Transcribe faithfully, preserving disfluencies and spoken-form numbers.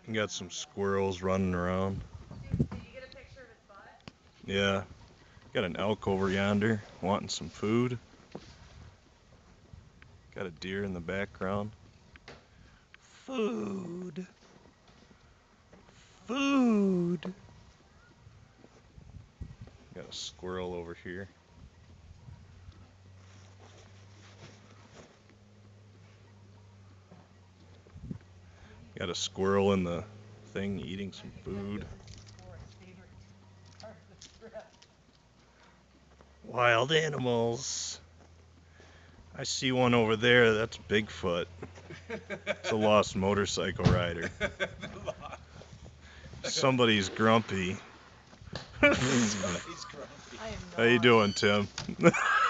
You got some squirrels running around. Did you get a picture of its butt? Yeah. Got an elk over yonder wanting some food. Got a deer in the background. Food. Food. Got a squirrel over here. Got a squirrel in the thing eating some I think food. this is Forrest's favorite part of the trip. Wild animals. I see one over there. That's Bigfoot. It's a lost motorcycle rider. Somebody's grumpy. Somebody's grumpy. I am How you not. doing, Tim?